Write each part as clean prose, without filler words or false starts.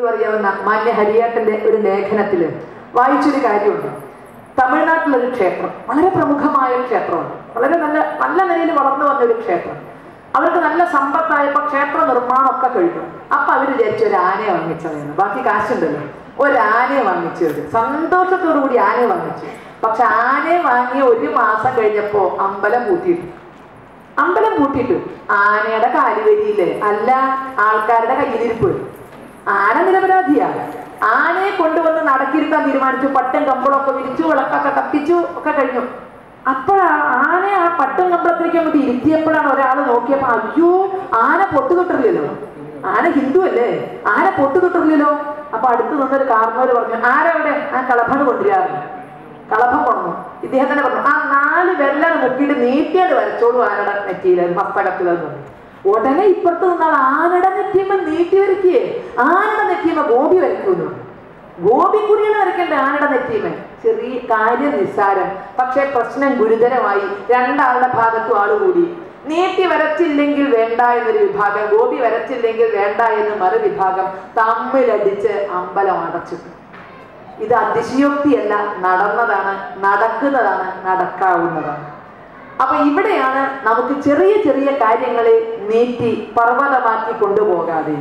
അറിയാവുന്ന മാന്യ ഹരിയേട്ടന്റെ ഒരു ലേഖനത്തിൽ വായിച്ചൊരു കാര്യമുണ്ട്. തമിഴ്നാട്ടിലൊരു ക്ഷേത്രം, വളരെ പ്രമുഖമായ ക്ഷേത്രമാണ്, വളരെ നല്ല നിലയിൽ വളർന്നു വന്നൊരു ക്ഷേത്രം. അവർക്ക് നല്ല സമ്പത്തായപ്പോൾ ക്ഷേത്ര നിർമ്മാണമൊക്കെ കഴിഞ്ഞു. അപ്പൊ അവര് വിചാരിച്ചു ഒരു ആനയെ വാങ്ങിച്ചതാണ്, ബാക്കി കാശുണ്ടല്ലോ, ഒരാനയെ വാങ്ങിച്ചു. സന്തോഷത്തോടു കൂടി ആനയെ വാങ്ങിച്ചു. പക്ഷെ ആനയെ വാങ്ങി 1 മാസം കഴിഞ്ഞപ്പോ അമ്പലം പൂട്ടിയിട്ടു. ആനയുടെ കാലുവരിയില്ലേ, അല്ല ആൾക്കാരുടെ കയ്യിലിരിപ്പ്. ആന നിരപരാധിയാ. ആനയെ കൊണ്ടുവന്ന് നടക്കിരുത്താൻ തീരുമാനിച്ചു. പട്ടും കമ്പളമൊക്കെ വിരിച്ചു, വിളക്കൊക്കെ കത്തിച്ചു ഒക്കെ കഴിഞ്ഞു. ആന ആ പട്ടും കമ്പളത്തിലേക്ക് അങ്ങോട്ട് ഇരുത്തിയപ്പോഴാണ് ഒരാൾ നോക്കിയപ്പോ, അയ്യോ ആന പൊട്ടു തൊട്ടില്ലല്ലോ, ആന ഹിന്ദു അല്ലേ, ആന പൊട്ടു തൊട്ടില്ലല്ലോ. അപ്പൊ അടുത്ത് നിന്നൊരു കാർന്നോര് പറഞ്ഞു, ആരവിടെ? ആ കളഭണ് കൊണ്ടുവരാറ്. കളഭം കൊണ്ടു. ഇദ്ദേഹം തന്നെ പറഞ്ഞു, ആ 4 വെള്ളം മുക്കിയിട്ട് നീട്ടിയത് വരച്ചോളൂ ആനയുടെ നെറ്റിയില്, മസ്തകത്തിലെന്ന് പറഞ്ഞു. ഉടനെ ഇപ്പുറത്ത് നിന്നാൽ ആനയുടെ നെറ്റിയമ്മ നീട്ടി വരയ്ക്കേ, ആനയുടെ നെറ്റിയമ്മ ഗോപി വരയ്ക്കുന്നു. ഗോപിക്കുറിയാണ് വരയ്ക്കേണ്ട ആനയുടെ നെറ്റിയമ്മ. ചെറിയ കാര്യം നിസ്സാരം, പക്ഷെ പ്രശ്നം ഗുരുതരമായി. 2 ആളുടെ ഭാഗത്തും ആളുകൂടി. നീട്ടി വരച്ചില്ലെങ്കിൽ വേണ്ട എന്നൊരു വിഭാഗം, ഗോപി വരച്ചില്ലെങ്കിൽ വേണ്ട എന്ന് മറുവിഭാഗം തമ്മിലടിച്ച് അമ്പലം അടച്ചു. ഇത് അതിശയോക്തിയല്ല, നടന്നതാണ്, നടക്കുന്നതാണ്, നടക്കാവുന്നതാണ്. അപ്പൊ ഇവിടെയാണ് നമുക്ക് ചെറിയ ചെറിയ കാര്യങ്ങളെ നീട്ടി പർവ്വതമാക്കി കൊണ്ടുപോകാതെ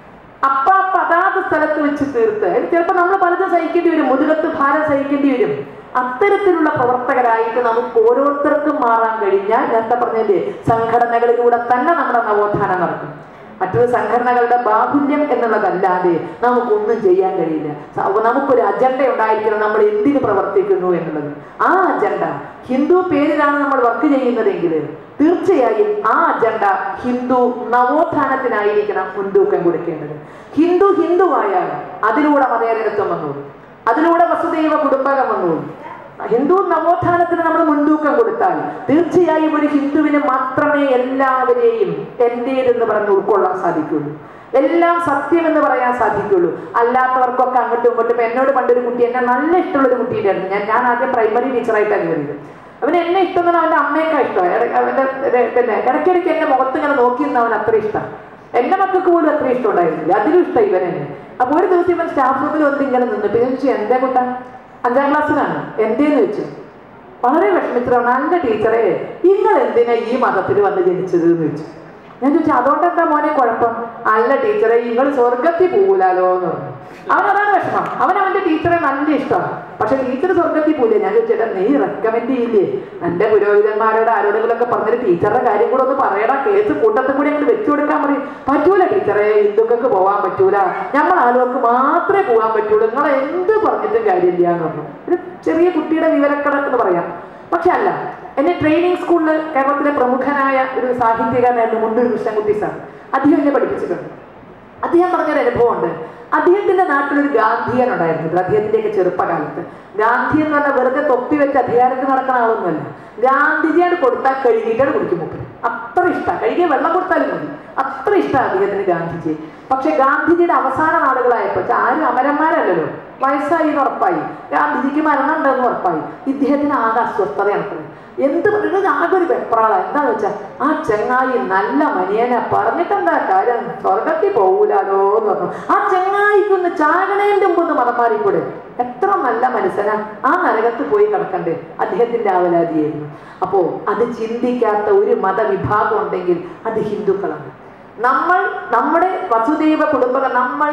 അതാത് സ്ഥലത്ത് വെച്ച് തീർത്ത്, ചിലപ്പോൾ നമ്മൾ പലതും സഹിക്കേണ്ടി വരും, മുതുകത്ത് ഭാരം സഹിക്കേണ്ടി വരും. അത്തരത്തിലുള്ള പ്രവർത്തകരായിട്ട് നമുക്ക് ഓരോരുത്തർക്കും മാറാൻ കഴിഞ്ഞാൽ, നേരത്തെ പറഞ്ഞില്ലേ, സംഘടനകളിലൂടെ തന്നെ നമ്മുടെ നവോത്ഥാനം നടക്കും. മറ്റൊരു സംഘടനകളുടെ ബാഹുല്യം എന്നുള്ളതല്ലാതെ നമുക്കൊന്നും ചെയ്യാൻ കഴിയില്ല. നമുക്കൊരു അജണ്ട ഉണ്ടായിരിക്കണം, നമ്മൾ എന്തിനു പ്രവർത്തിക്കുന്നു എന്നുള്ളത്. ആ അജണ്ട ഹിന്ദു പേരിലാണ് നമ്മൾ വർക്ക് ചെയ്യുന്നതെങ്കിൽ തീർച്ചയായും ആ അജണ്ട ഹിന്ദു നവോത്ഥാനത്തിനായിരിക്കണം മുൻതൂക്കം കൊടുക്കേണ്ടത്. ഹിന്ദുവായാൽ അതിലൂടെ മതേതരത്വം വന്നോളൂ, അതിലൂടെ വസുദൈവ കുടുംബകം വന്നോളൂ. ഹിന്ദു നവോത്ഥാനത്തിന് നമ്മൾ മുൻതൂക്കം കൊടുത്താൽ തീർച്ചയായും ഒരു ഹിന്ദുവിന് മാത്രമേ എല്ലാവരെയും എന്റേതെന്ന് പറഞ്ഞ് ഉൾക്കൊള്ളാൻ സാധിക്കുള്ളൂ, എല്ലാം സത്യമെന്ന് പറയാൻ സാധിക്കുള്ളൂ. അല്ലാത്തവർക്കൊക്കെ അങ്ങോട്ടും ഇങ്ങോട്ടും. ഇപ്പൊ എന്നോട് പണ്ടൊരു കുട്ടി, എന്നെ നല്ല ഇഷ്ടമുള്ളൊരു കുട്ടിയുണ്ടായിരുന്നു. ഞാൻ ആദ്യം പ്രൈമറി ടീച്ചറായിട്ടാണ് വരുന്നത്. അവന് എന്നെ ഇഷ്ടം അവന്റെ അമ്മയൊക്കെ ഇഷ്ടമാണ്. അവന്റെ ഇടയ്ക്കിടയ്ക്ക് എന്റെ മുഖത്ത് ഇങ്ങനെ നോക്കിയിരുന്ന അവൻ അത്ര ഇഷ്ടം. എന്റെ മക്കൾക്ക് പോലും അത്ര ഇഷ്ടം ഉണ്ടായിരുന്നില്ല, അതിലും ഇഷ്ടം ഇവൻ എന്നെ. അപ്പൊ ഒരു ദിവസം ഇവൻ സ്റ്റാഫ് റൂമിൽ വന്ന് ഇങ്ങനെ നിന്നു. പിന്നെ ചോദിച്ചു, എന്തേ കുട്ടാ? 5ാം ക്ലാസ്സിലാണ്. എന്തേന്ന് വെച്ചു. വളരെ വിഷമിച്ചിട്ടാണ്, നല്ല ടീച്ചറെ നിങ്ങൾ എന്തിനാ ഈ മതത്തിൽ വന്ന് ജനിച്ചത് എന്ന് വെച്ചു. ഞാൻ ചോദിച്ചു, അതുകൊണ്ട് എന്താ മോനെ കുഴപ്പം? അല്ല ടീച്ചറെ, നിങ്ങൾ സ്വർഗത്തിൽ പോകൂലോ എന്ന് പറഞ്ഞു. അവനതാണ് വിഷമം. അവന്റെ ടീച്ചറെ നല്ല ഇഷ്ടമാണ്, പക്ഷെ ടീച്ചർ സ്വർഗത്തിൽ പോയില്ലേ. ഞാൻ ചോദിച്ചേട്ടാ, നീ റെക്കമെൻഡ് ചെയ്യില്ലേ? എന്റെ പുരോഹിതന്മാരോട് ആരോടെങ്കിലൊക്കെ പറഞ്ഞൊരു ടീച്ചറുടെ കാര്യം കൂടെ ഒന്ന് പറയടാ, കേസ് കൂട്ടത്തിൽ കൂടി അങ്ങോട്ട് വെച്ചു കൊടുക്കാൻ പറയും. പറ്റൂല ടീച്ചറെ, ഹിന്ദുക്കൾക്ക് പോകാൻ പറ്റൂല, ഞങ്ങൾ ആളുകൾക്ക് മാത്രമേ പോകാൻ പറ്റുള്ളൂ, നിങ്ങൾ എന്ത് പറഞ്ഞിട്ടും കാര്യമില്ല എന്ന് പറഞ്ഞു. ഒരു ചെറിയ കുട്ടിയുടെ വിവരക്കണക്കെന്ന് പറയാം. പക്ഷെ അല്ല, എന്നെ ട്രെയിനിങ് സ്കൂളിൽ കേരളത്തിലെ പ്രമുഖനായ ഒരു സാഹിത്യകാരനായിരുന്നു മുണ്ടൂർ കൃഷ്ണൻകുട്ടി സാർ. അദ്ദേഹം എന്നെ പഠിപ്പിച്ചിട്ടുണ്ട്. അദ്ദേഹം പറഞ്ഞൊരു അനുഭവമുണ്ട്. അദ്ദേഹത്തിന്റെ നാട്ടിലൊരു ഗാന്ധിയൻ ഉണ്ടായിരുന്നു. അദ്ദേഹത്തിന്റെയൊക്കെ ചെറുപ്പകാലത്ത് ഗാന്ധി എന്ന് പറഞ്ഞാൽ വെറുതെ തൊപ്പി വെച്ച് അധികാരത്തിൽ നടക്കുന്ന ആളൊന്നുമല്ല. ഗാന്ധിജിയാണ് കൊടുത്താൽ കഴുകിയിട്ടാണ് കുടിക്കും. മൂപ്പര് അത്ര ഇഷ്ടമാണ്, കഴുകിയ വെള്ളം കൊടുത്താലും മതി, അത്ര ഇഷ്ടമാണ് അദ്ദേഹത്തിന് ഗാന്ധിജി. പക്ഷെ ഗാന്ധിജിയുടെ അവസാന നാളുകളായപ്പോൾ ആരും അമരന്മാരല്ലല്ലോ, വയസ്സായി എന്ന് ഉറപ്പായി, ഗാന്ധിജിക്ക് മരണം ഉണ്ടെന്ന് ഉറപ്പായി. ഇദ്ദേഹത്തിന് ആകെ അസ്വസ്ഥതയാണ്. എന്ത് പറയുന്നത്, ആകെ ഒരു വെപ്രാള. എന്താന്ന് വെച്ചാൽ ആ ചെങ്ങായി നല്ല മനിയനെ പറഞ്ഞിട്ടെന്താ കാര്യം, സ്വർഗത്തിൽ പോകൂലോ എന്ന് പറഞ്ഞു. ആ ചെങ്ങായിക്കൊന്ന് ചാകണേന്റെ മുമ്പ് ഒന്ന് മതം മാറിക്കൂടെ? എത്ര നല്ല മനുഷ്യനാ, ആ നരകത്ത് പോയി കിടക്കണ്ടേ? അദ്ദേഹത്തിന്റെ ആവലാതിയായിരുന്നു. അപ്പോ അത് ചിന്തിക്കാത്ത ഒരു മതവിഭാഗം ഉണ്ടെങ്കിൽ അത് ഹിന്ദുക്കളാണ്. നമ്മുടെ വസുദൈവ കുടുംബങ്ങൾ, നമ്മൾ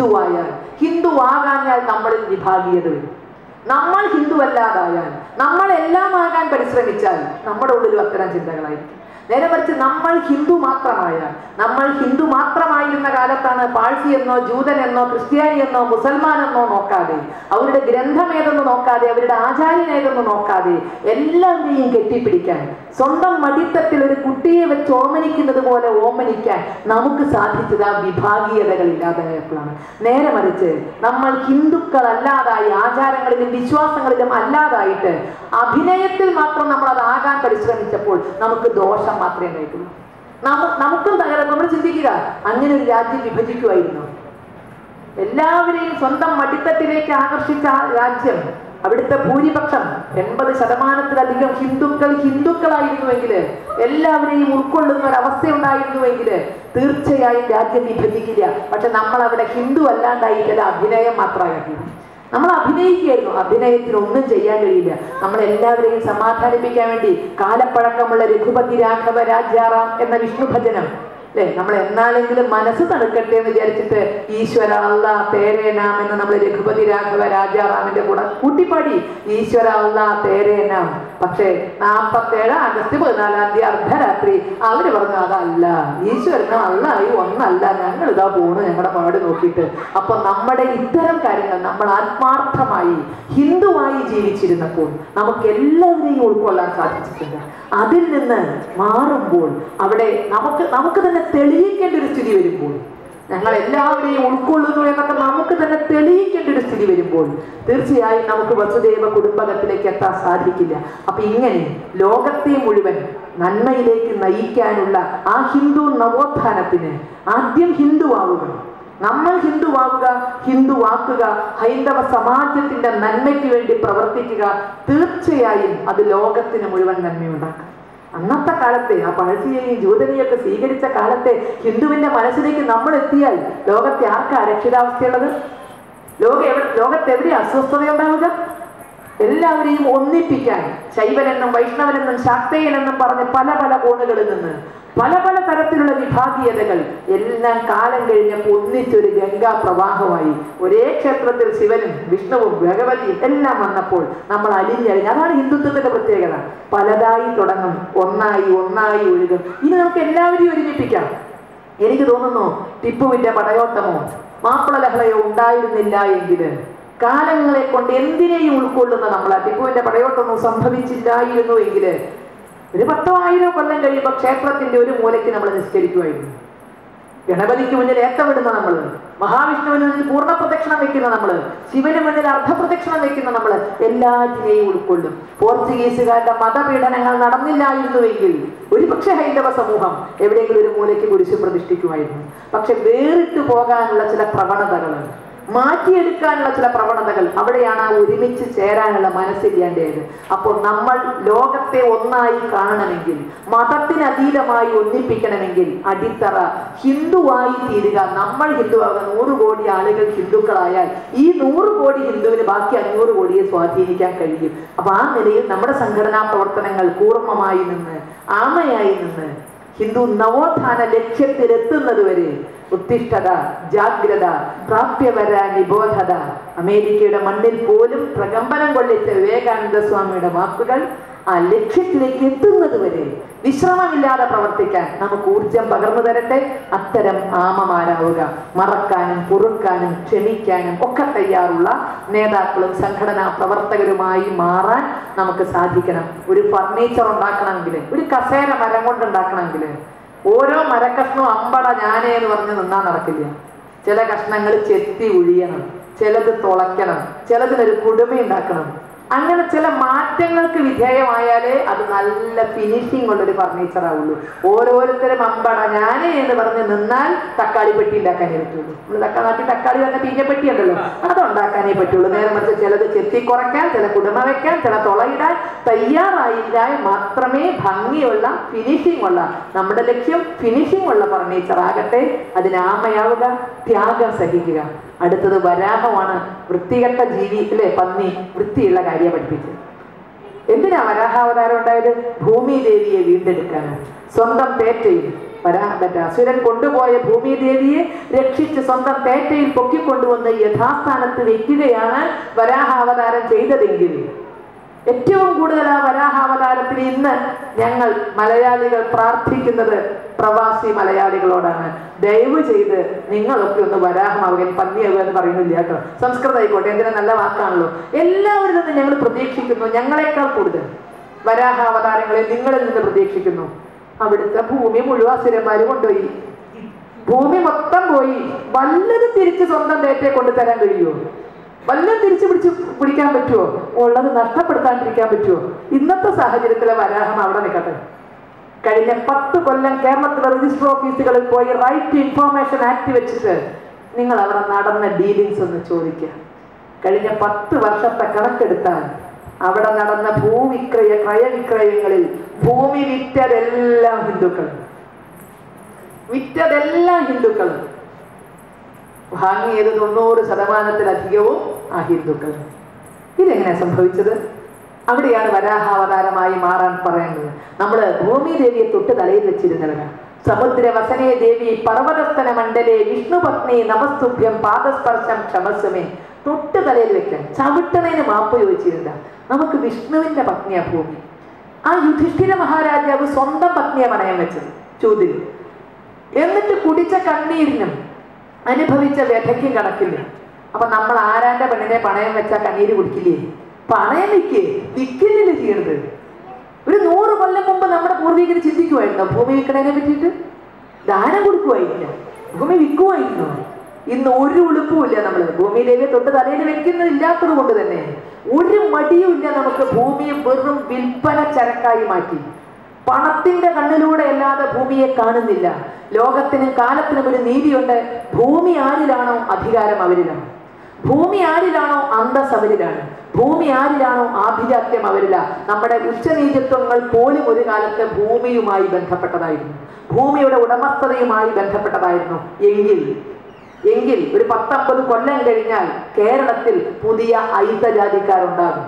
ഹിന്ദുവാകാഞ്ഞാൽ നമ്മളിൽ വിഭാഗീയത വരും. നമ്മൾ ഹിന്ദുവല്ലാതായാൽ, നമ്മളെല്ലാം ആകാൻ പരിശ്രമിച്ചാൽ നമ്മുടെ ഉള്ളിലും അത്തരം ചിന്തകളായിരിക്കും. നേരെ മറിച്ച് നമ്മൾ ഹിന്ദു മാത്രമായിരുന്ന കാലത്താണ് പാഴ്സി എന്നോ ജൂതനെന്നോ ക്രിസ്ത്യാനി എന്നോ മുസൽമാനെന്നോ നോക്കാതെ, അവരുടെ ഗ്രന്ഥമേതെന്ന് നോക്കാതെ, അവരുടെ ആചാര്യനേതെന്ന് നോക്കാതെ എല്ലാവരെയും കെട്ടിപ്പിടിക്കാൻ, സ്വന്തം മടിത്തട്ടിൽ ഒരു കുട്ടിയെ വെച്ച് ഓമനിക്കുന്നത് പോലെ ഓമനിക്കാൻ നമുക്ക് സാധിച്ചത് ആ വിഭാഗീയതകൾ ഇല്ലാതായപ്പോഴാണ്. നേരെ മറിച്ച് നമ്മൾ ഹിന്ദുക്കളല്ലാതായി, ആചാരങ്ങളിലും വിശ്വാസങ്ങളിലും അല്ലാതായിട്ട് അഭിനയത്തിൽ മാത്രം നമ്മൾ അതാകാൻ പരിശ്രമിച്ചപ്പോൾ നമുക്ക് ദോഷം മാത്രമേ ഉണ്ടായിട്ടുള്ളൂ. നമുക്കും തകരാൻ. നമ്മൾ ചിന്തിക്കുക, അങ്ങനെ ഒരു രാജ്യം വിഭജിക്കുമായിരുന്നു. എല്ലാവരെയും സ്വന്തം മടിത്തട്ടിലേക്ക് ആകർഷിച്ച ആ രാജ്യം അവിടുത്തെ ഭൂരിപക്ഷം 80% ഹിന്ദുക്കളായിരുന്നുവെങ്കിൽ, എല്ലാവരെയും ഉൾക്കൊള്ളുന്ന ഒരവസ്ഥ ഉണ്ടായിരുന്നുവെങ്കിൽ തീർച്ചയായും രാജ്യം വിഭജിക്കില്ല. പക്ഷെ നമ്മൾ അവിടെ ഹിന്ദു അല്ലാണ്ടായി ചില അഭിനയം മാത്രമാക്കി. നമ്മൾ അഭിനയിക്കുകയായിരുന്നു. അഭിനയത്തിന് ഒന്നും ചെയ്യാൻ കഴിയില്ല. നമ്മളെല്ലാവരെയും സമാധാനിപ്പിക്കാൻ വേണ്ടി കാലപ്പഴക്കമുള്ള രഘുപതി രാഘവ രാജാറാം എന്ന വിഷ്ണു ഭജനം അല്ലെ, നമ്മൾ എന്നാലെങ്കിലും മനസ്സ് തണുക്കട്ടെ എന്ന് വിചാരിച്ചിട്ട് ഈശ്വര അല്ലാ തേരേ നാം എന്ന് നമ്മൾ രഘുപതി രാഘവ രാജാറാമിന്റെ കൂടെ കൂട്ടിപ്പാടി ഈശ്വര അല്ലാ തേരേ നാം. പക്ഷേ 47 ആഗസ്റ്റ് 14 അർദ്ധരാത്രി അവര് പറഞ്ഞു അതല്ല, ഈശ്വരന് അല്ലായി ഒന്നല്ല, ഞങ്ങൾ ഇതാ പോണു ഞങ്ങളുടെ പാട് നോക്കിയിട്ട്. അപ്പൊ നമ്മുടെ ഇത്തരം കാര്യങ്ങൾ നമ്മൾ ആത്മാർത്ഥമായി ഹിന്ദുവായി ജീവിച്ചിരുന്നപ്പോൾ നമുക്ക് എല്ലാവരെയും ഉൾക്കൊള്ളാൻ സാധിച്ചിട്ടുണ്ട്. അതിൽ നിന്ന് മാറുമ്പോൾ അവിടെ നമുക്ക് തന്നെ തെളിയിക്കേണ്ട ഒരു സ്ഥിതി വരുമ്പോൾ, ഞങ്ങൾ എല്ലാവരെയും ഉൾക്കൊള്ളുന്നു എന്നൊക്കെ നമുക്ക് തന്നെ തെളിയിക്കേണ്ട ഒരു സ്ഥിതി വരുമ്പോൾ തീർച്ചയായും നമുക്ക് വസുദേവ കുടുംബകത്തിലേക്ക് എത്താൻ സാധിക്കില്ല. അപ്പൊ ഇങ്ങനെ ലോകത്തെ മുഴുവൻ നന്മയിലേക്ക് നയിക്കാനുള്ള ആ ഹിന്ദു നവോത്ഥാനത്തിന് ആദ്യം ഹിന്ദുവാവുക, നമ്മൾ ഹിന്ദുവാവുക, ഹിന്ദുവാക്കുക, ഹൈന്ദവ സമാജത്തിന്റെ നന്മയ്ക്ക് വേണ്ടി പ്രവർത്തിക്കുക. തീർച്ചയായും അത് ലോകത്തിന് മുഴുവൻ നന്മയുണ്ടാക്കും. അന്നത്തെ കാലത്തെ ആ പഴശ്ശിയെയും ജൂതനെയൊക്കെ സ്വീകരിച്ച കാലത്തെ ഹിന്ദുവിന്റെ മനസ്സിലേക്ക് നമ്മൾ എത്തിയാൽ ലോകത്തെ ആർക്കാ അരക്ഷിതാവസ്ഥയുള്ളത്? ലോകത്തെവിടെ അസ്വസ്ഥതയുണ്ടാവുക? എല്ലാവരെയും ഒന്നിപ്പിക്കാൻ ശൈവനെന്നും വൈഷ്ണവനെന്നും ശാക്തേയനെന്നും പറഞ്ഞ് പല പല കോണുകളിൽ നിന്ന് പല പല തരത്തിലുള്ള വിഭാഗീയതകൾ എല്ലാം കാലം കഴിഞ്ഞപ്പോൾ ഒന്നിച്ചൊരു ഗംഗാ പ്രവാഹമായി ഒരേ ക്ഷേത്രത്തിൽ ശിവനും വിഷ്ണുവും ഭഗവതിയും എല്ലാം വന്നപ്പോൾ നമ്മൾ അലിഞ്ഞഴിഞ്ഞ്. അതാണ് ഹിന്ദുത്വത്തിന്റെ പ്രത്യേകത. പലതായി തുടങ്ങും, ഒന്നായി ഒഴുകും. ഇനി നമുക്ക് എല്ലാവരെയും ഒരുമിപ്പിക്കാം. എനിക്ക് തോന്നുന്നു ടിപ്പുവിന്റെ പടയോട്ടമോ മാപ്പിള ലഹളയോ ഉണ്ടായിരുന്നില്ല എങ്കിൽ കാലങ്ങളെ കൊണ്ട് എന്തിനേയും ഉൾക്കൊള്ളുന്ന നമ്മൾ ടിപ്പുവിന്റെ പടയോട്ടൊന്നും സംഭവിച്ചില്ലായിരുന്നു എങ്കിൽ ഒരു 10,000 കൊല്ലം കഴിയുമ്പോൾ ക്ഷേത്രത്തിന്റെ ഒരു മൂലയ്ക്ക് നമ്മൾ നിസ്കരിക്കുമായിരുന്നു. ഗണപതിക്ക് മുന്നിൽ ഏത്തമിടുന്ന നമ്മൾ, മഹാവിഷ്ണുവിന് മുന്നിൽ പൂർണ്ണ പ്രദക്ഷിണം വെക്കുന്ന നമ്മൾ, ശിവന് മുന്നിൽ അർദ്ധപ്രദക്ഷിണം വെക്കുന്ന നമ്മൾ എല്ലാറ്റിനെയും ഉൾക്കൊള്ളും. പോർച്ചുഗീസുകാരുടെ മതപീഡനങ്ങൾ നടന്നില്ലായിരുന്നുവെങ്കിൽ ഒരുപക്ഷെ ഹൈന്ദവ സമൂഹം എവിടെയെങ്കിലും ഒരു മൂലയ്ക്ക് കുരിശ് പ്രതിഷ്ഠിക്കുമായിരുന്നു. പക്ഷെ വേറിട്ട് പോകാനുള്ള ചില പ്രവണതകൾ, മാറ്റിയെടുക്കാനുള്ള ചില പ്രവണതകൾ, അവിടെയാണ് ആ ഒരുമിച്ച് ചേരാനുള്ള മനസ്സില്ലാണ്ടേത്. അപ്പോൾ നമ്മൾ ലോകത്തെ ഒന്നായി കാണണമെങ്കിൽ, മതത്തിന് അതീതമായി ഒന്നിപ്പിക്കണമെങ്കിൽ അടിത്തറ ഹിന്ദുവായി തീരുക. നമ്മൾ ഹിന്ദുവാകുക. 100 കോടി ആളുകൾ ഹിന്ദുക്കളായാൽ ഈ 100 കോടി ഹിന്ദുവിന് ബാക്കി 500 കോടിയെ സ്വാധീനിക്കാൻ കഴിയും. അപ്പൊ ആ നിലയിൽ നമ്മുടെ സംഘടനാ പ്രവർത്തനങ്ങൾ കൂർമ്മമായി നിന്ന്, ആമയായി നിന്ന് ഹിന്ദു നവോത്ഥാന ലക്ഷ്യത്തിലെത്തുന്നത് വരെ ഉത്തിഷ്ഠത, ജാഗ്രത, പ്രാപ്യവര നിബോധത. അമേരിക്കയുടെ മണ്ണിൽ പോലും പ്രകമ്പനം കൊള്ളിച്ച വിവേകാനന്ദ സ്വാമിയുടെ വാക്കുകൾ ആ ലക്ഷ്യത്തിലേക്ക് എത്തുന്നത് വരെ വിശ്രമമില്ലാതെ പ്രവർത്തിക്കാൻ നമുക്ക് ഊർജം പകർന്നു തരട്ടെ. അത്തരം ആമമാരാവുക. മറക്കാനും പൊറുക്കാനും ക്ഷമിക്കാനും ഒക്കെ തയ്യാറുള്ള നേതാക്കളും സംഘടനാ പ്രവർത്തകരുമായി മാറാൻ നമുക്ക് സാധിക്കണം. ഒരു ഫർണിച്ചർ ഉണ്ടാക്കണമെങ്കിൽ, ഒരു കസേര മരം കൊണ്ടുണ്ടാക്കണമെങ്കിൽ ഓരോ മരക്കഷ്ണവും അമ്പട ഞാനേ എന്ന് പറഞ്ഞ് നിന്നാൽ നടക്കില്ല. ചില കഷ്ണങ്ങൾ ചെത്തി ഒഴിയണം, ചിലത് തുളയ്ക്കണം, ചിലതിനൊരു കുടുമ ഉണ്ടാക്കണം. അങ്ങനെ ചില മാറ്റങ്ങൾക്ക് വിധേയമായാലേ അത് നല്ല ഫിനിഷിംഗ് ഉള്ളൊരു ഫർണിച്ചർ ആവുള്ളൂ. ഓരോരുത്തരും അമ്പട ഞാനേ എന്ന് പറഞ്ഞ് നിന്നാൽ തക്കാളി പെട്ടി ഉണ്ടാക്കാനേ പറ്റുള്ളൂ. നമ്മൾ നാട്ടിൽ തക്കാളി തന്നെ പീഞ്ഞപ്പെട്ടി ഉണ്ടല്ലോ, അതുണ്ടാക്കാനേ പറ്റുള്ളൂ. നേരെ മറിച്ച് ചിലത് ചെത്തി കുറയ്ക്കാൻ, ചില കുടുമ വെക്കാൻ, ചില തുളയിടാൻ തയ്യാറായില്ലാൽ മാത്രമേ ഭംഗിയുള്ള ഫിനിഷിംഗ് ഉള്ള, നമ്മുടെ ലക്ഷ്യം ഫിനിഷിംഗ് ഉള്ള ഫർണിച്ചർ ആകട്ടെ. അതിനാമയാവുക, ത്യാഗം സഹിക്കുക. അടുത്തത് വരാഹമാണ്. വൃത്തികെട്ട ജീവി അല്ലെ, പന്നി, വൃത്തിയുള്ള കാര്യം പഠിപ്പിച്ചത്. എന്തിനാ വരാഹാവതാരം ഉണ്ടായത്? ഭൂമി ദേവിയെ വീണ്ടെടുക്കാനാണ്. സ്വന്തം തേറ്റയിൽ അസുരൻ കൊണ്ടുപോയ ഭൂമി ദേവിയെ രക്ഷിച്ച് സ്വന്തം തേറ്റയിൽ പൊക്കിക്കൊണ്ടുവന്ന് യഥാസ്ഥാനത്ത് വെക്കുകയാണ് വരാഹാവതാരം ചെയ്തതെങ്കിൽ ഏറ്റവും കൂടുതൽ ആ വരാഹാവതാരത്തിൽ ഇന്ന് ഞങ്ങൾ മലയാളികൾ പ്രാർത്ഥിക്കുന്നത് പ്രവാസി മലയാളികളോടാണ്. ദയവ് ചെയ്ത് നിങ്ങളൊക്കെ ഒന്ന് വരാഹമാവുക. പന്നിയാവുക എന്ന് പറയുന്നില്ല കേട്ടോ, സംസ്കൃതം ആയിക്കോട്ടെ, എന്തിനാ നല്ല വാക്കാണല്ലോ. എല്ലാവരിൽ നിന്നും ഞങ്ങൾ പ്രതീക്ഷിക്കുന്നു, ഞങ്ങളെക്കാൾ കൂടുതൽ വരാഹാവതാരങ്ങളെ നിങ്ങളിൽ നിന്ന് പ്രതീക്ഷിക്കുന്നു. അവിടുത്തെ ഭൂമി മുഴുവൻ അസുരന്മാര് കൊണ്ടുപോയി, ഭൂമി മൊത്തം പോയി. വല്ലതും തിരിച്ച് സ്വന്തം തേറ്റയെ കൊണ്ടുതരാൻ കഴിയുമോ? വല്ലതും തിരിച്ചു പിടിക്കാൻ പറ്റുമോ? ഉള്ളത് നഷ്ടപ്പെടുത്താണ്ടിരിക്കാൻ പറ്റുമോ? ഇന്നത്തെ സാഹചര്യത്തിലെ വരാഹം അവിടെ നിൽക്കട്ടെ. കഴിഞ്ഞ 10 കൊല്ലം കേരളത്തിലെ രജിസ്റ്റർ ഓഫീസുകളിൽ പോയി റൈറ്റ് ടു ഇൻഫോർമേഷൻ ആക്ട് വെച്ചിട്ട് നിങ്ങൾ അവിടെ നടന്ന ഡീലിങ്സ് ഒന്ന് ചോദിക്കുക. കഴിഞ്ഞ 10 വർഷത്തെ കണക്കെടുത്താൽ അവിടെ നടന്ന ക്രയവിക്രയങ്ങളിൽ ഭൂമി വിറ്റതെല്ലാം ഹിന്ദുക്കൾ, വാങ്ങിയത് 90% ആ ഹിന്ദുക്കൾ. ഇതെങ്ങനെ സംഭവിച്ചത്? അവിടെയാണ് വരാഹാവതാരമായി മാറാൻ പറയുന്നത്. നമ്മള് ഭൂമി ദേവിയെ തൊട്ട് തലയിൽ വെച്ചിരുന്നവരാണ്. സമുദ്രവസനേ ദേവി പർവ്വതസ്ഥന മണ്ഡലേ വിഷ്ണുപത്നി നമസ്തുഭ്യം പാദസ്പർശം ക്ഷമസ്വമേ. തൊട്ട് തലയിൽ വെക്കാൻ, ചവിട്ടണേന് മാപ്പ് ചോദിച്ചിരുന്ന നമുക്ക് വിഷ്ണുവിന്റെ പത്നിയാ ഭൂമി. ആ യുധിഷ്ഠിര മഹാരാജാവ് സ്വന്തം പത്നിയെ പണയം വെച്ചത് ചൂതിൽ. എന്നിട്ട് കുടിച്ച കണ്ണീരിനും അനുഭവിച്ച വ്യഥയ്ക്കും കണക്കില്ല. അപ്പൊ നമ്മൾ ആരാന്റെ പെണ്ണിനെ പണയം വെച്ചാൽ കണ്ണീര് കുടിക്കില്ലേ? പണയം വിൽക്കില്ലേ ചെയ്യണത്? ഒരു 100 കൊല്ലം മുമ്പ് നമ്മുടെ പൂർവികർ ചിന്തിക്കുമായിരുന്നോ ഭൂമി വിൽക്കണതിനെ പറ്റിയിട്ട്? ദാനം കൊടുക്കുമായിരിക്കില്ല, ഭൂമി വിൽക്കുമായിരുന്നു. ഇന്ന് ഒരു ഉളുപ്പുമില്ല. നമ്മൾ ഭൂമി ദേവിയെ തൊട്ട് തലയിൽ വെക്കുന്നില്ലാത്തത് കൊണ്ട് തന്നെ ഒരു മടിയുമില്ല. നമുക്ക് ഭൂമിയെ വെറും വിൽപ്പന ചരക്കായി മാറ്റി. പണത്തിന്റെ കണ്ണിലൂടെ അല്ലാതെ ഭൂമിയെ കാണുന്നില്ല. ലോകത്തിനും കാലത്തിനും ഒരു നീതിയുണ്ട്. ഭൂമി ആരിലാണോ അധികാരം അവരിലാണ്. ഭൂമി ആരിലാണോ അന്തസ് അവരിലാണ്. ഭൂമി ആരിലാണോ ആഭിജാത്യം അവരില്ല. നമ്മുടെ ഉച്ചനീചത്വങ്ങൾ പോലും ഒരു കാലത്ത് ഭൂമിയുമായി ബന്ധപ്പെട്ടതായിരുന്നു, ഭൂമിയുടെ ഉടമസ്ഥതയുമായി ബന്ധപ്പെട്ടതായിരുന്നു. എങ്കിൽ ഒരു 10-50 കൊല്ലം കഴിഞ്ഞാൽ കേരളത്തിൽ പുതിയ ഐതജാതിക്കാരുണ്ടാകും,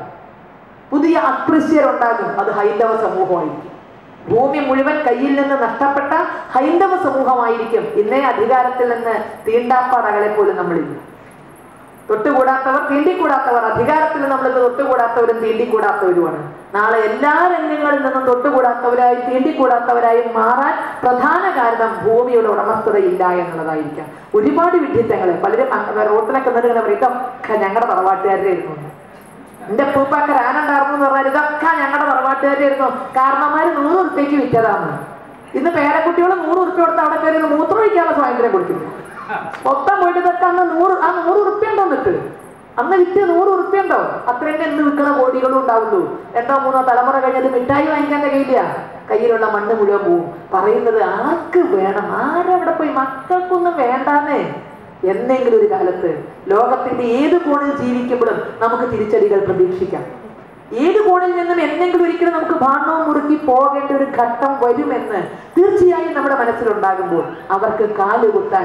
പുതിയ അസ്പൃശ്യരുണ്ടാകും. അത് ഹൈന്ദവ സമൂഹമായിരിക്കും. ഭൂമി മുഴുവൻ കയ്യിൽ നിന്ന് നഷ്ടപ്പെട്ട ഹൈന്ദവ സമൂഹമായിരിക്കും. ഇന്നേ അധികാരത്തിൽ നിന്ന് തീണ്ടാപ്പാടകളെ പോലും നമ്മളില്ല. തൊട്ടുകൂടാത്തവർ, തീണ്ടിക്കൂടാത്തവർ. അധികാരത്തിൽ നമ്മൾ തൊട്ടുകൂടാത്തവരും തീണ്ടിക്കൂടാത്തവരുമാണ്. നാളെ എല്ലാ രംഗങ്ങളിൽ നിന്നും തൊട്ടുകൂടാത്തവരായി തീണ്ടിക്കൂടാത്തവരായി മാറാൻ പ്രധാന കാരണം ഭൂമിയുടെ ഉടമസ്ഥതയില്ല എന്നുള്ളതായിരിക്കാം. ഒരുപാട് വിഡ്ഢിത്തങ്ങള് പലരും റോട്ടിലൊക്കെ നിന്നിങ്ങനെ പറയും ഇതൊക്കെ ഞങ്ങളുടെ തറവാട്ടുകാരുടെ ആയിരുന്നു. എന്റെ പൂപ്പാക്കർ ആനുണ്ടായിരുന്നു എന്ന് പറഞ്ഞാൽ ഇതൊക്കെ ഞങ്ങളുടെ തറവാട്ടുകാരുടെ ആയിരുന്നു. കാരണന്മാര് 100 ഉറുപ്പ്യക്ക് വിറ്റതാണ്. ഇന്ന് പേരക്കുട്ടികൾ 100 ഉറുപ്പ്യ കൊടുത്ത് അവിടെ കയറി മൂത്രം ഒഴിക്കാനുള്ള സ്വാതന്ത്ര്യം കൊടുക്കുന്നു. മൊത്തം പോയിട്ട് ഇതൊക്കെ അന്ന് 100 ഉറുപ്പ്യ ഉണ്ടോ? എന്നിട്ട് അന്ന് വിറ്റ് 100 ഉറുപ്പ്യ ഉണ്ടോ? അത്രയും എന്ന് വിൽക്കുന്ന കോടികളും ഉണ്ടാവുള്ളൂ. 2-3 തലമുറ കഴിഞ്ഞത് മിഠായി വാങ്ങിക്കാൻ കഴിയില്ല. കയ്യിലുള്ള മണ്ണ് മുഴുവൻ പോവും. പറയുന്നത് ആർക്ക് വേണം? ആരവിടെ പോയി? മക്കൾക്കൊന്നും വേണ്ടാന്നേ. എന്നെങ്കിലും ഒരു കാലത്ത് ലോകത്തിന്റെ ഏത് കോണിൽ ജീവിക്കുമ്പോഴും നമുക്ക് തിരിച്ചടികൾ പ്രതീക്ഷിക്കാം. ഏത് കോണിൽ നിന്നും എന്നെങ്കിലും ഒരിക്കലും നമുക്ക് ഭാണ്ഡവും മുറുക്കി പോകേണ്ട ഒരു ഘട്ടം വരുമെന്ന് തീർച്ചയായും നമ്മുടെ മനസ്സിലുണ്ടാകുമ്പോൾ അവർക്ക് കാലുകുത്താൻ,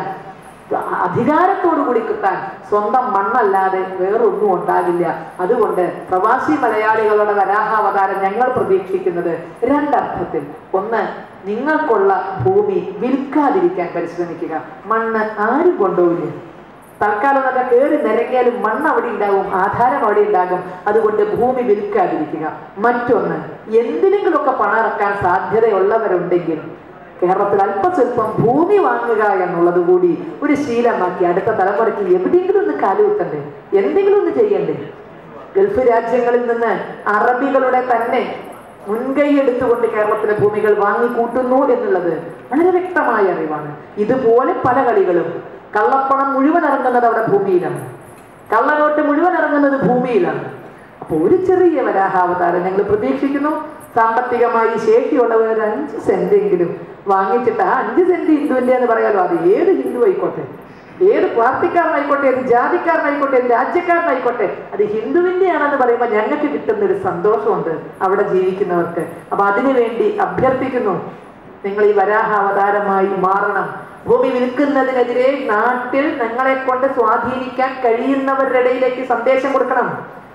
അധികാരത്തോടു കൂടി കുത്താൻ സ്വന്തം മണ്ണല്ലാതെ വേറൊന്നും ഉണ്ടാകില്ല. അതുകൊണ്ട് പ്രവാസി മലയാളികളുടെ വരാഹാവതാരം ഞങ്ങൾ പ്രതീക്ഷിക്കുന്നത് 2 അർത്ഥത്തിൽ. ഒന്ന്, നിങ്ങൾക്കുള്ള ഭൂമി വിൽക്കാതിരിക്കാൻ പരിശ്രമിക്കുക. മണ്ണ് ആരും കൊണ്ടുപോയില്ല. തൽക്കാലം എന്നൊക്കെ കയറി നിരങ്ങിയാലും മണ്ണ് അവിടെ ഉണ്ടാവും, ആധാരം അവിടെ ഉണ്ടാകും. അതുകൊണ്ട് ഭൂമി വിൽക്കാതിരിക്കുക. മറ്റൊന്ന്, എന്തിനെങ്കിലുമൊക്കെ പണം ഇറക്കാൻ സാധ്യതയുള്ളവരുണ്ടെങ്കിൽ കേരളത്തിൽ അല്പസ്വല്പം ഭൂമി വാങ്ങുക എന്നുള്ളത് കൂടി ഒരു ശീലമാക്കി അടുത്ത തലമുറയ്ക്ക് എവിടെയെങ്കിലും ഒന്ന് കാലുകുത്തണ്ടേ, എന്തെങ്കിലും ഒന്ന് ചെയ്യണ്ടേ. ഗൾഫ് രാജ്യങ്ങളിൽ നിന്ന് അറബികളുടെ തന്നെ മുൻകൈ എടുത്തുകൊണ്ട് കേരളത്തിലെ ഭൂമികൾ വാങ്ങിക്കൂട്ടുന്നു എന്നുള്ളത് വളരെ വ്യക്തമായ അറിവാണ്. ഇതുപോലെ പല കളികളും. കള്ളപ്പണം മുഴുവൻ ഇറങ്ങുന്നത് അവിടെ ഭൂമിയിലാണ്, കള്ളനോട്ട് മുഴുവൻ ഇറങ്ങുന്നത് ഭൂമിയിലാണ്. അപ്പൊ ഒരു ചെറിയ വരാഹാവതാരം ഞങ്ങൾ പ്രതീക്ഷിക്കുന്നു. സാമ്പത്തികമായി ശേഷിയുള്ളവർ 5 സെന്റെങ്കിലും വാങ്ങിച്ചിട്ട് ആ 5 സെന്റ് ഹിന്ദുവിന്റെ എന്ന് പറയാലോ. അത് ഏത് ഹിന്ദു ആയിക്കോട്ടെ, ഏത് പാർട്ടിക്കാരനായിക്കോട്ടെ, ഏത് ജാതിക്കാരനായിക്കോട്ടെ, ഏത് രാജ്യക്കാരനായിക്കോട്ടെ, അത് ഹിന്ദുവിന്റെ ആണെന്ന് പറയുമ്പോൾ ഞങ്ങൾക്ക് കിട്ടുന്ന ഒരു സന്തോഷമുണ്ട് അവിടെ ജീവിക്കുന്നവർക്ക്. അപ്പൊ അതിനുവേണ്ടി അഭ്യർത്ഥിക്കുന്നു, നിങ്ങൾ ഈ വരാഹ അവതാരമായി മാറണം. ഭൂമി വിൽക്കുന്നതിനെതിരെ നാട്ടിൽ ഞങ്ങളെ കൊണ്ട് സ്വാധീനിക്കാൻ കഴിയുന്നവരുടെ ഇടയിലേക്ക് സന്ദേശം കൊടുക്കണം.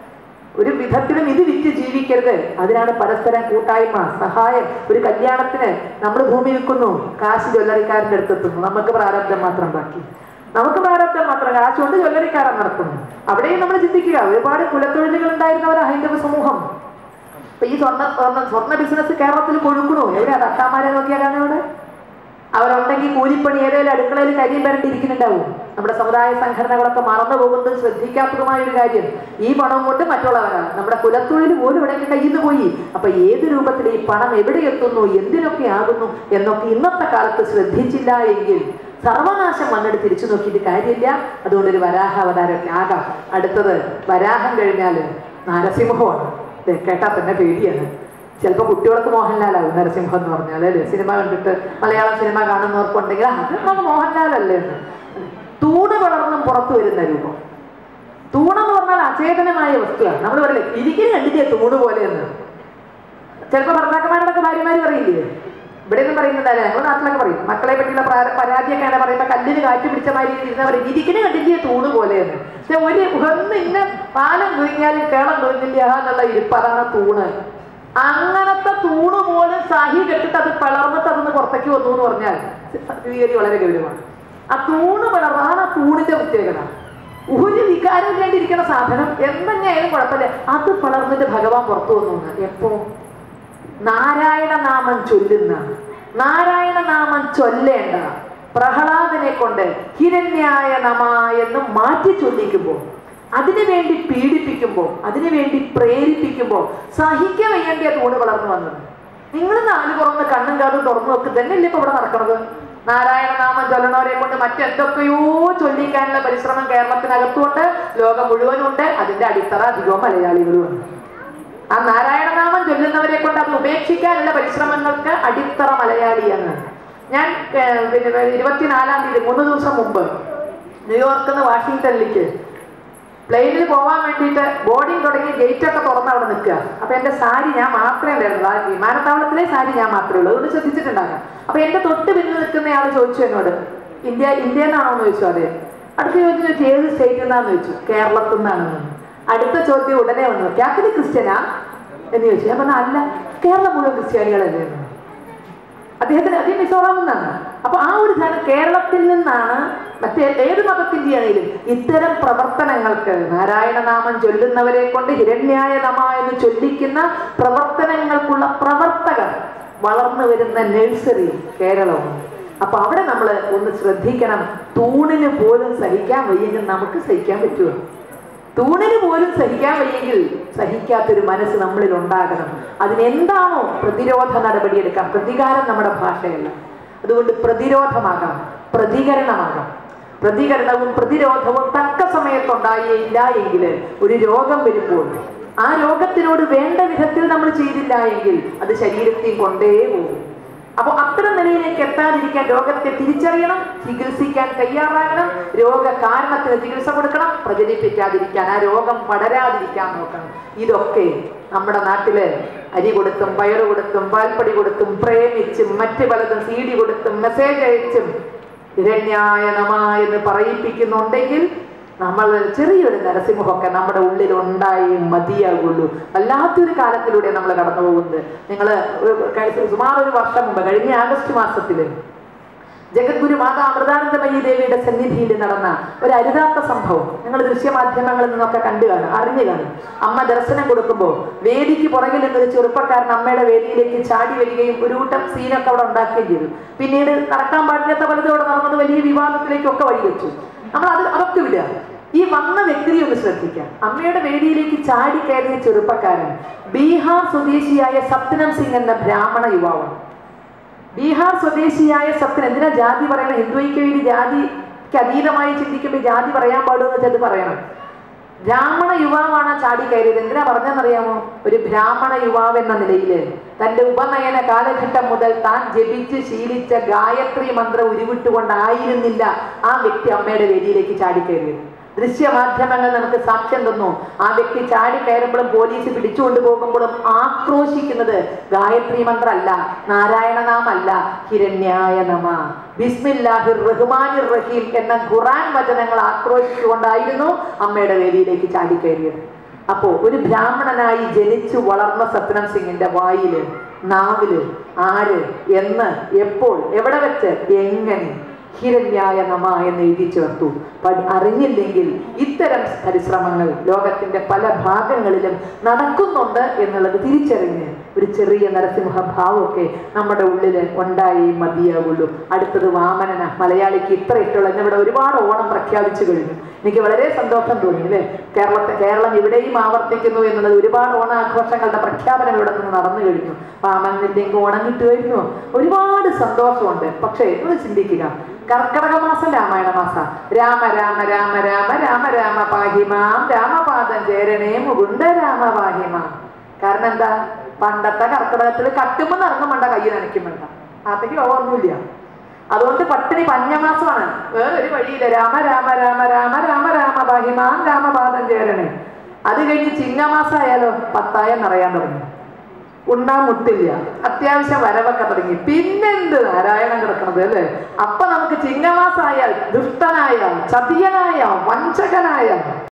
ഒരു വിധത്തിലും ഇത് വിറ്റ് ജീവിക്കരുത്. അതിനാണ് പരസ്പരം കൂട്ടായ്മ, സഹായം. ഒരു കല്യാണത്തിന് നമ്മൾ ഭൂമി വിൽക്കുന്നു, കാശ് ജ്വല്ലറിക്കാരൻ്റെ അടുത്തെത്തുന്നു, നമുക്ക് പ്രാരബ്ധം മാത്രം ബാക്കി. നമുക്ക് പ്രാരബ്ധം മാത്രം, കാശ് കൊണ്ട് ജ്വല്ലറിക്കാരൻ നടക്കുന്നു. അവിടെയും നമ്മൾ ചിന്തിക്കുക, ഒരുപാട് കുലത്തൊഴിലുകൾ ഉണ്ടായിരുന്നവരാ ഹൈന്ദവ സമൂഹം. അപ്പൊ ഈ സ്വർണ്ണ ബിസിനസ് കേരളത്തിൽ കൊഴുക്കണു. എവിടെയാ തട്ടാമാരെ നോക്കിയാലാണ് അവിടെ അവരുണ്ടെങ്കിൽ കൂലിപ്പണി ഏതെങ്കിലും അടുക്കളയിൽ കരിയും വരണ്ടിരിക്കുന്നുണ്ടാവും. നമ്മുടെ സമുദായ സംഘടനകളൊക്കെ മറന്നു പോകുന്നത് ശ്രദ്ധിക്കാത്തതുമായ ഒരു കാര്യം. ഈ പണം കൊണ്ട് മറ്റുള്ളവരാണ്. നമ്മുടെ കുലത്തൊഴിൽ പോലും ഇവിടേക്ക് കയ്യിൽ നിന്ന് പോയി. അപ്പൊ ഏത് രൂപത്തിൽ ഈ പണം എവിടെ എത്തുന്നു, എന്തിനൊക്കെ ആകുന്നു എന്നൊക്കെ ഇന്നത്തെ കാലത്ത് ശ്രദ്ധിച്ചില്ല എങ്കിൽ സർവനാശം വന്നിട്ട് തിരിച്ചു നോക്കിയിട്ട് കാര്യമില്ല. അതുകൊണ്ടൊരു വരാഹ അവതാരമൊക്കെ ആകാം. അടുത്തത് വരാഹം കഴിഞ്ഞാൽ നരസിംഹമാണ്. കേട്ടാ തന്നെ പേടിയാണ്. ചിലപ്പോൾ കുട്ടികൾക്ക് മോഹൻലാലാവും നരസിംഹം എന്ന് പറഞ്ഞാൽ. അല്ലേ, സിനിമ കണ്ടിട്ട് മലയാളം സിനിമ കാണുന്നവർക്കുണ്ടെങ്കിൽ അത് നമുക്ക് മോഹൻലാലല്ലേ എന്ന്. തൂണ് വളർന്നും പുറത്തു വരുന്ന രൂപം. തൂണെന്ന് പറഞ്ഞാൽ അചേതനമായ വസ്തുവാണ്. നമ്മൾ പറയില്ലേ ഇരിക്കലും കണ്ടില്ലേ തൂണ് പോലെയെന്ന്. ചിലപ്പോൾ ഭർത്താക്കന്മാരോടൊക്കെ ഭാര്യമാര് പറയില്ലേ, ഇവിടെ ഒന്നും പറയുന്നതല്ലേ, നമ്മുടെ നാട്ടിലൊക്കെ പറയും. മക്കളെ പറ്റിയുള്ള പരാതിയൊക്കെയാണ് പറയുമ്പോൾ കല്ലിന് കാറ്റ് പിടിച്ച മാതിരി ഇരുന്ന പറയും ഇരിക്കലും കണ്ടില്ലേ തൂണ് പോലെയെന്ന്. പക്ഷെ ഒന്ന് ഇന്ന പാലം കുഴിഞ്ഞാലും കേളം കുഴിഞ്ഞില്ല എന്നുള്ള ഇരിപ്പ്, അതാണ് തൂണ്. അങ്ങനത്തെ തൂണ് പോലും സാഹി കെട്ടിട്ട് അത് പിളർന്നിട്ട് അതൊന്ന് പുറത്തേക്ക് വന്നു എന്ന് പറഞ്ഞാൽ സ്ഥിതിഗതി വളരെ ഗൗരവമാണ്. ആ തൂണ് പിളർന്നാണ് ആ തൂണിന്റെ പ്രത്യേകത. ഒരു വികാരം ഇല്ലാണ്ടിരിക്കുന്ന സാധനം എന്തെങ്കിലും കുഴപ്പമില്ല, അത് പിളർന്നിട്ട് ഭഗവാൻ പുറത്തു വന്നു. എപ്പോ? നാരായണ നാമം ചൊല്ലുന്ന, നാരായണ നാമം ചൊല്ലേണ്ട പ്രഹ്ലാദനെ കൊണ്ട് ഹിരണ്യായ നമ എന്ന് മാറ്റി ചൊല്ലിക്കുമ്പോൾ, അതിനു വേണ്ടി പീഡിപ്പിക്കുമ്പോൾ, അതിനു വേണ്ടി പ്രേരിപ്പിക്കുമ്പോൾ സഹിക്കാൻ വയ്യേണ്ടിയ തൂണ് വളർന്നു വന്നത്. നിങ്ങൾ നാല് പുറന്ന് കണ്ണും കാതും തുറന്നു നോക്ക് തന്നെയല്ലേ ഇപ്പൊ ഇവിടെ നടക്കുന്നത്. നാരായണ നാമം ചൊല്ലണവരെ കൊണ്ട് മറ്റെന്തൊക്കെയോ ചൊല്ലിക്കാനുള്ള പരിശ്രമം കേരളത്തിനകത്തുണ്ട്, ലോകം മുഴുവനും ഉണ്ട്. അതിന്റെ അടിത്തറ അധികവും മലയാളികളുമാണ്. ആ നാരായണനാമം ചൊല്ലുന്നവരെ കൊണ്ട് അത് ഉപേക്ഷിക്കാനുള്ള പരിശ്രമങ്ങൾക്ക് അടിത്തറ മലയാളിയാണ്. ഞാൻ 24-ാം തീയതി 3 ദിവസം മുമ്പ് ന്യൂയോർക്കിൽ നിന്ന് വാഷിങ്ടണിലേക്ക് പ്ലെയിനിൽ പോകാൻ വേണ്ടിയിട്ട് ബോർഡിങ് തുടങ്ങി ഗേറ്റൊക്കെ തുറന്ന് അവിടെ നിൽക്കുക. അപ്പൊ എന്റെ സാരി ഞാൻ മാത്രമേ ഉണ്ടായിരുന്നു, ആ വിമാനത്താവളത്തിലെ സാരി ഞാൻ മാത്രമേ ഉള്ളൂ, അതുകൊണ്ട് ശ്രദ്ധിച്ചിട്ടുണ്ടാകാം. അപ്പൊ എന്റെ തൊട്ട് പിന്നിൽ നിൽക്കുന്ന ആൾ ചോദിച്ചു എന്നോട്, ഇന്ത്യന്നാണോ എന്ന് ചോദിച്ചു. അതെ. അടുത്ത ചോദിച്ചു ഏത് സ്റ്റേറ്റിൽ നിന്നാന്ന് ചോദിച്ചു. കേരളത്തിൽ നിന്നാണെന്ന്. അടുത്ത ചോദ്യം ഉടനെ വന്നു, കാത്തലിക് ക്രിസ്ത്യനാ എന്ന് ചോദിച്ചു. ഞാൻ പറഞ്ഞ അല്ല, കേരളം മുഴുവൻ ക്രിസ്ത്യാനികളല്ലേ. അദ്ദേഹത്തിന് അതേ മിസോറാം നിന്നാണ്. അപ്പൊ ആ ഒരു ധ്യാനം കേരളത്തിൽ നിന്നാണ്. മറ്റേ ഏത് മതത്തിന്റെ ആണെങ്കിലും ഇത്തരം പ്രവർത്തനങ്ങൾക്ക് നാരായണനാമം ചൊല്ലുന്നവരെ കൊണ്ട് ഹിരണ്യായ നമ എന്ന് ചൊല്ലിക്കുന്ന പ്രവർത്തനങ്ങൾക്കുള്ള പ്രവർത്തകർ വളർന്നു വരുന്ന നഴ്സറി കേരളവും. അപ്പൊ അവിടെ നമ്മൾ ഒന്ന് ശ്രദ്ധിക്കണം. തൂണിന് പോലും സഹിക്കാൻ വയ്യെങ്കിൽ നമുക്ക് സഹിക്കാൻ പറ്റുമോ? തൂണിന് പോലും സഹിക്കാൻ വയ്യെങ്കിൽ സഹിക്കാത്തൊരു മനസ്സ് നമ്മളിൽ ഉണ്ടാകണം. അതിനെന്താണോ പ്രതിരോധ നടപടിയെടുക്കാം. പ്രതികാരം നമ്മുടെ ഭാഷയല്ല. അതുകൊണ്ട് പ്രതിരോധമാകാം, പ്രതികരണമാകാം. പ്രതികരണവും പ്രതിരോധവും തക്ക സമയത്തുണ്ടായില്ല എങ്കിൽ ഒരു രോഗം വരുമ്പോൾ ആ രോഗത്തിനോട് വേണ്ട വിധത്തിൽ നമ്മൾ ചെയ്തില്ല എങ്കിൽ അത് ശരീരത്തിൽ കൊണ്ടേ പോകും. അപ്പൊ അത്തരം നിലയിലേക്ക് എത്താതിരിക്കാൻ രോഗത്തെ തിരിച്ചറിയണം, ചികിത്സിക്കാൻ തയ്യാറാകണം, രോഗകാരണത്തിന് ചികിത്സ കൊടുക്കണം, പ്രചരിപ്പിക്കാതിരിക്കാൻ, ആ രോഗം പടരാതിരിക്കാൻ നോക്കണം. ഇതൊക്കെ നമ്മുടെ നാട്ടില് അരി കൊടുത്തും പയറ് കൊടുത്തും പാൽപ്പൊടി കൊടുത്തും പ്രേമിച്ചും മറ്റു പലതും CD കൊടുത്തും മെസ്സേജ് അയച്ചും ഹിരണ്യായ നമ എന്ന് പറയിപ്പിക്കുന്നുണ്ടെങ്കിൽ നമ്മൾ ചെറിയൊരു നരസിംഹമൊക്കെ നമ്മുടെ ഉള്ളിൽ ഉണ്ടായി മതിയാകുള്ളൂ. വല്ലാത്തൊരു കാലത്തിലൂടെ നമ്മൾ കടന്നു പോകുന്നത്. നിങ്ങൾ സുമാർ ഒരു വർഷം മുമ്പ് കഴിഞ്ഞ ആഗസ്റ്റ് മാസത്തില് ജഗദ്ഗുരു മാതാ അമൃതാനന്ദമയി ദേവിയുടെ സന്നിധിയിൽ നടന്ന ഒരു അരുതാത്ത സംഭവം നിങ്ങൾ ദൃശ്യമാധ്യമങ്ങളിൽ നിന്നൊക്കെ കണ്ടു കാണും, അറിഞ്ഞു കാണും. അമ്മ ദർശനം കൊടുക്കുമ്പോൾ വേദിക്ക് പുറകിൽ നിന്നൊരു ചെറുപ്പക്കാരൻ അമ്മയുടെ വേദിയിലേക്ക് ചാടി വരികയും ഒരു കൂട്ടം സീനൊക്കെ അവിടെ ഉണ്ടാക്കുകയും ചെയ്തു. പിന്നീട് നടക്കാൻ പാടില്ലാത്ത പലതും അവിടെ നടന്നത് വലിയ വിവാദത്തിലേക്കൊക്കെ വഴിവെച്ചു. നമ്മൾ അതൊക്കെ വിടുക. ഈ വന്ന വ്യക്തിയെ ഒന്ന് ശ്രദ്ധിക്കാം. അമ്മയുടെ വേദിയിലേക്ക് ചാടി കയറിയ ചെറുപ്പക്കാരൻ ബീഹാർ സ്വദേശിയായ സപ്നം സിംഗ് എന്ന ബ്രാഹ്മണ യുവാവാണ്. ബീഹാർ സ്വദേശിയായ സപ്നം, എന്തിനാ ജാതി പറയണം? ഹിന്ദുയ്ക്ക് വേണ്ടി ജാതിക്ക് അതീതമായി ചിന്തിക്കുമ്പോൾ ജാതി പറയാൻ പാടുമെന്ന് വെച്ചാൽ പറയണം. ബ്രാഹ്മണ യുവാവാണ് ചാടി കയറിയത്. എന്തിനാ പറഞ്ഞെന്നറിയാമോ? ഒരു ബ്രാഹ്മണ യുവാവ് എന്ന നിലയിൽ തന്റെ ഉപനയന കാലഘട്ടം മുതൽ താൻ ജപിച്ച് ശീലിച്ച ഗായത്രി മന്ത്രം ഉരുവിട്ടുകൊണ്ടായിരുന്നില്ല ആ വ്യക്തി അമ്മയുടെ വേദിയിലേക്ക് ചാടിക്കയറിയത്. ദൃശ്യമാധ്യമങ്ങൾ നമുക്ക് സാക്ഷ്യം തന്നു. ആ വ്യക്തി ചാടി കയറുമ്പോഴും പോലീസ് പിടിച്ചുകൊണ്ട് പോകുമ്പോഴും ആക്രോശിക്കുന്നത് ഗായത്രി മന്ത്രമല്ല, നാരായണനാമല്ല, ഹിരണ്യായ നമ, ബിസ്മില്ലാഹിർ റഹ്മാനിർ റഹീം എന്ന ഖുർആൻ വചനങ്ങൾ ആക്രോശിച്ചുകൊണ്ടായിരുന്നു അമ്മയുടെ വേദിയിലേക്ക് ചാടിക്കയറിയത്. അപ്പോ ഒരു ബ്രാഹ്മണനായി ജനിച്ചു വളർന്ന സപ്നം സിംഗിന്റെ വായില്, നാവില് ആര്, എന്ന്, എപ്പോൾ, എവിടെ വെച്ച്, എങ്ങനെ ഹിരണ്യായ നമ എന്ന് എഴുതി ചേർത്തു. അറിഞ്ഞില്ലെങ്കിൽ ഇത്തരം പരിശ്രമങ്ങൾ ലോകത്തിന്റെ പല ഭാഗങ്ങളിലും നടക്കുന്നുണ്ട് എന്നുള്ളത് തിരിച്ചറിഞ്ഞ് ഒരു ചെറിയ നരസിംഹഭാവമൊക്കെ നമ്മുടെ ഉള്ളിൽ ഉണ്ടായി മതിയാവുള്ളൂ. അടുത്തത് വാമനന. മലയാളിക്ക് ഇത്ര ഇഷ്ടമുള്ള ഇവിടെ ഒരുപാട് ഓണം പ്രഖ്യാപിച്ചു കഴിഞ്ഞു. എനിക്ക് വളരെ സന്തോഷം തോന്നി അല്ലേ. കേരളം ഇവിടെയും ആവർത്തിക്കുന്നു എന്നുള്ളത്. ഒരുപാട് ഓണാഘോഷങ്ങളുടെ പ്രഖ്യാപനം ഇവിടെ നിന്ന് നടന്നു കഴിഞ്ഞു. വാമനിലേക്ക് ഓണം കിട്ടുമായിരുന്നു. ഒരുപാട് സന്തോഷമുണ്ട്. പക്ഷേ ഒന്ന് ചിന്തിക്കുക, കർക്കടക മാസം രാമായണ മാസം. രാമ രാമ രാമ രാമ രാമ രാമ പാഹിമാം രാമപാദം ചേരണേ മുകുന്ദ രാമ പാഹിമാം. കാരണം എന്താ? പണ്ടത്തെ കർക്കിടകത്തിൽ കട്ടുമ്പോൾ നടന്നും വേണ്ട, കയ്യിൽ നനയ്ക്കും വേണ്ട, അതൊക്കെ ഓർമ്മയില്ല. അതുകൊണ്ട് പട്ടിണി പഞ്ഞമാസമാണ്, വേറൊരു വഴിയില്ല. രാമ രാമ രാമ രാമ രാമ രാമ ബാഹിമാൻ രാമപാദം ചേരണേ. അത് കഴിഞ്ഞ് ചിങ്ങമാസമായാലോ പത്തായം നിറയാൻ തുടങ്ങി, ഉണ്ണാൻ മുട്ടില്ല, അത്യാവശ്യം വരവൊക്കെ തുടങ്ങി. പിന്നെന്ത് നാരായണൻ കിടക്കണത് അല്ലേ? അപ്പൊ നമുക്ക് ചിങ്ങമാസമായാൽ ദുഷ്ടനായ, ചതിയനായ, വഞ്ചകനായ